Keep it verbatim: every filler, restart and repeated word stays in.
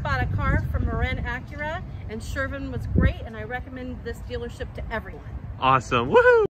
just bought a car from Marin Acura, and Shervin was great, and I recommend this dealership to everyone. Awesome. Woohoo!